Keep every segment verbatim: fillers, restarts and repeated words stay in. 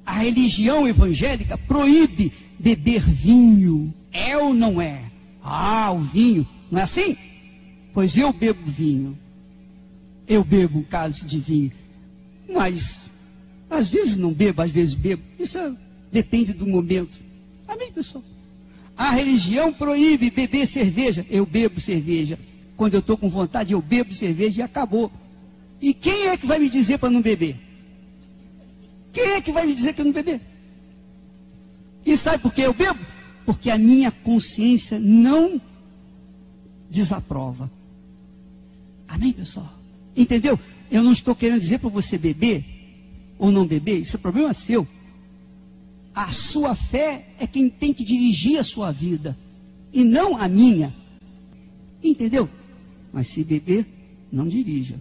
A religião evangélica proíbe beber vinho. É ou não é? Ah, o vinho. Não é assim? Pois eu bebo vinho. Eu bebo um cálice de vinho. Mas, às vezes não bebo, às vezes bebo. Isso é, depende do momento. Amém, pessoal? A religião proíbe beber cerveja. Eu bebo cerveja. Quando eu estou com vontade, eu bebo cerveja e acabou. E quem é que vai me dizer para não beber? Quem é que vai me dizer que eu não beber? E sabe por que eu bebo? Porque a minha consciência não desaprova. Amém, pessoal? Entendeu? Eu não estou querendo dizer para você beber ou não beber. Isso é problema seu. A sua fé é quem tem que dirigir a sua vida. E não a minha. Entendeu? Mas se beber, não dirija.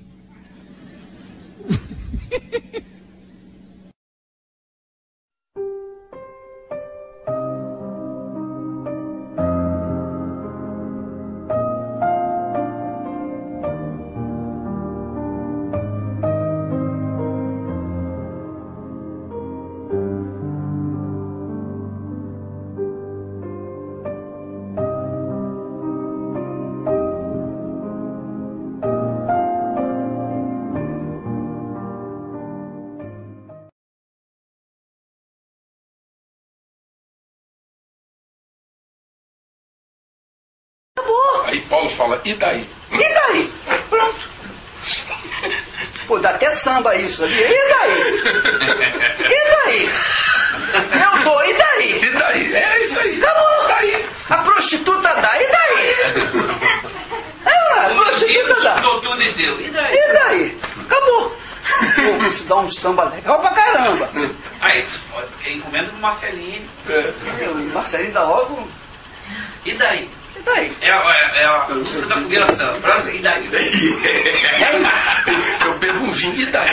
Aí Paulo fala, e daí? E daí? Pronto. Pô, dá até samba isso, sabia? E daí? E daí? Eu dou, e daí? E daí? É isso aí. Acabou. E daí? A prostituta dá, e daí? É, a prostituta dá. Dou tudo e deu. E daí? E daí? Acabou. Pô, isso dá um samba legal pra caramba. Aí, quem encomenda do Marcelinho. É. Meu, Marcelinho dá logo. E daí? E daí? É, é, é a música da Fogueira Santa. Próximo, e daí? Eu bebo um vinho, e daí?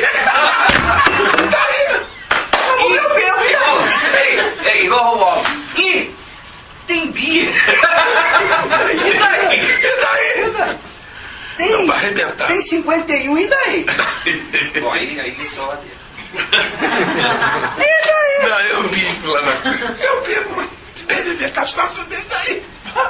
E daí? E eu bebo, e daí? Ei, ei, igual o Romualdo. E tem bia. E daí? E daí? Tem, Não, pra arrebentar. tem cinquenta e um, e daí? Bom, aí, aí só. E daí? Não, eu vi lá na... Eu bebo, se beber cachaça, bebo daí.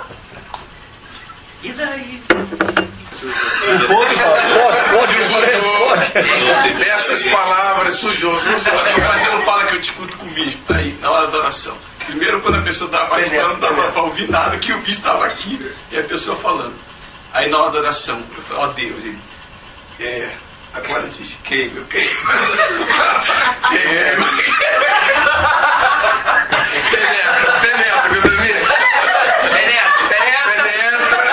E daí? Pode, pode, Sujou. Essas palavras sujou, sujou. Mas eu não falo que eu discuto com o bispo aí, na hora da oração. Primeiro, quando a pessoa estava participando, não dava para ouvir nada, que o bispo estava aqui e a pessoa falando. Aí na hora da oração, eu falo, ó Deus, ele, é, agora diz, queima, eu queimo. Queima. Penetra, penetra, meu amigo. Penetra, penetra.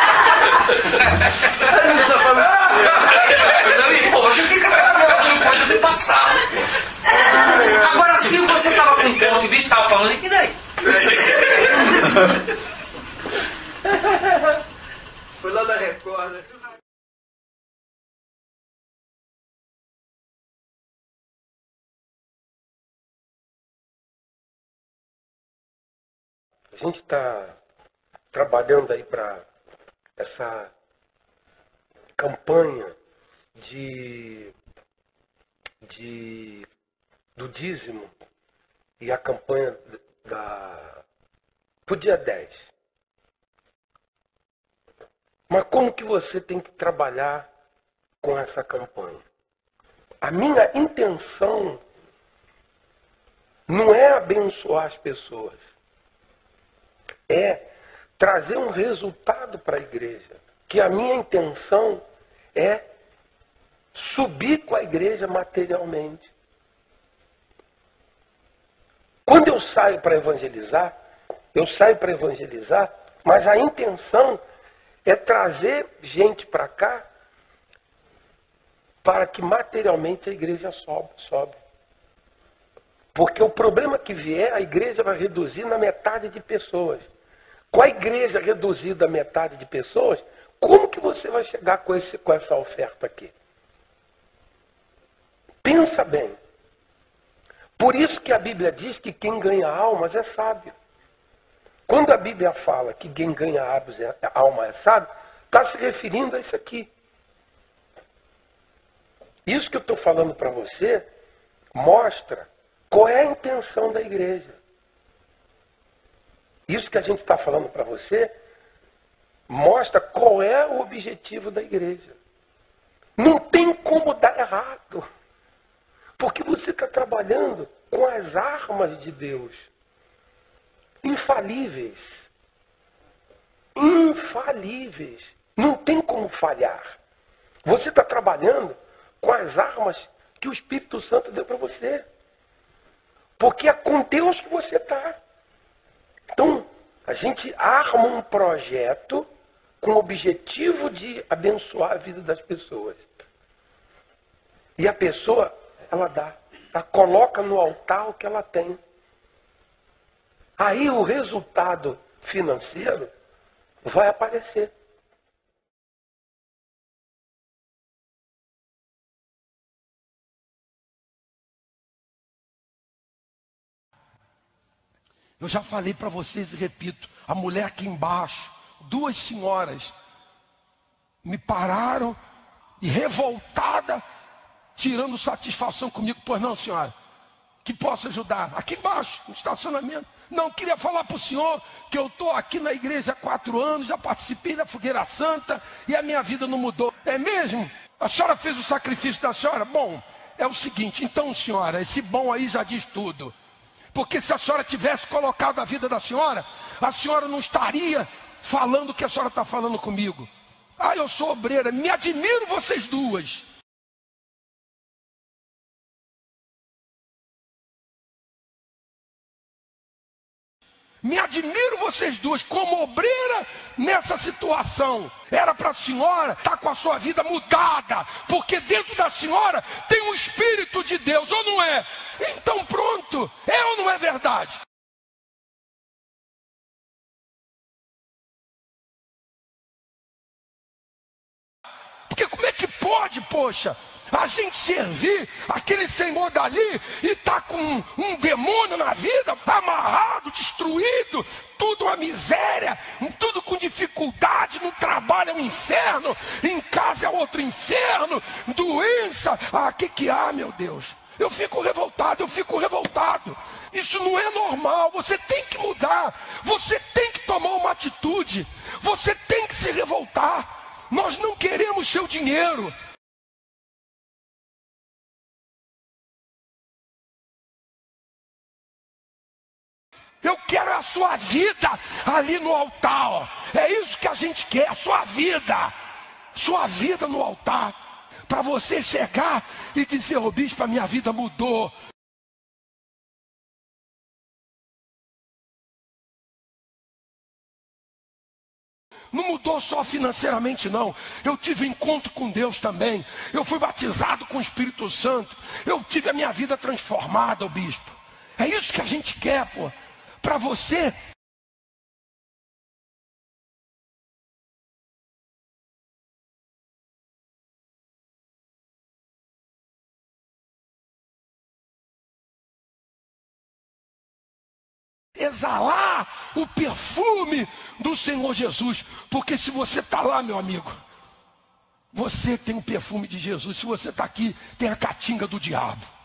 Não, pô, você tem que acabar com coisa do passado. Agora, se você tava com um ponto e o bicho tava falando, e daí? Foi lá da Record, né? A gente está trabalhando aí para essa campanha de, de, do dízimo e a campanha da, para o dia dez. Mas como que você tem que trabalhar com essa campanha? A minha intenção não é abençoar as pessoas. É trazer um resultado para a igreja. Que a minha intenção é subir com a igreja materialmente. Quando eu saio para evangelizar, eu saio para evangelizar, mas a intenção é trazer gente para cá para que materialmente a igreja sobe, sobe. Porque o problema que vier, a igreja vai reduzir na metade de pessoas. Com a igreja reduzida a metade de pessoas, como que você vai chegar com, esse, com essa oferta aqui? Pensa bem. Por isso que a Bíblia diz que quem ganha almas é sábio. Quando a Bíblia fala que quem ganha alma é sábio, está se referindo a isso aqui. Isso que eu estou falando para você mostra Qual é a intenção da igreja? Isso que a gente está falando para você mostra qual é o objetivo da igreja. Não tem como dar errado. Porque você está trabalhando com as armas de Deus. Infalíveis. Infalíveis. Não tem como falhar. Você está trabalhando com as armas que o Espírito Santo deu para você. Porque é com Deus que você está. Então, a gente arma um projeto com o objetivo de abençoar a vida das pessoas. E a pessoa, ela dá. Ela coloca no altar o que ela tem. Aí o resultado financeiro vai aparecer. Eu já falei para vocês e repito, a mulher aqui embaixo, duas senhoras, me pararam e revoltada, tirando satisfação comigo. Pois não, senhora, que posso ajudar? Aqui embaixo, no estacionamento. Não, queria falar para o senhor que eu estou aqui na igreja há quatro anos, já participei da Fogueira Santa e a minha vida não mudou. É mesmo? A senhora fez o sacrifício da senhora? Bom, é o seguinte, então senhora, esse bom aí já diz tudo. Porque se a senhora tivesse colocado a vida da senhora, a senhora não estaria falando o que a senhora está falando comigo. Ah, eu sou obreira, me admiro vocês duas. Me admiro vocês duas como obreira nessa situação. Era para a senhora estar com a sua vida mudada, porque dentro da senhora tem um Espírito de Deus, ou não é? Então pronto, é ou não é verdade? Porque como é que pode, poxa, a gente servir aquele senhor dali e tá com um, um demônio na vida, amarrado, destruído, tudo uma miséria, tudo com dificuldade, no trabalho é um inferno, em casa é outro inferno, doença, ah, que que há, meu Deus? Eu fico revoltado, eu fico revoltado. Isso não é normal, você tem que mudar, você tem que tomar uma atitude, você tem que se revoltar. Nós não queremos seu dinheiro. Eu quero a sua vida ali no altar, ó. É isso que a gente quer, a sua vida. Sua vida no altar. Para você chegar e dizer, ô bispo, a minha vida mudou. Não mudou só financeiramente, não. Eu tive encontro com Deus também. Eu fui batizado com o Espírito Santo. Eu tive a minha vida transformada, ô bispo. É isso que a gente quer, pô. Para você. Exalar o perfume do Senhor Jesus. Porque se você está lá, meu amigo, você tem o perfume de Jesus. Se você está aqui, tem a catinga do diabo.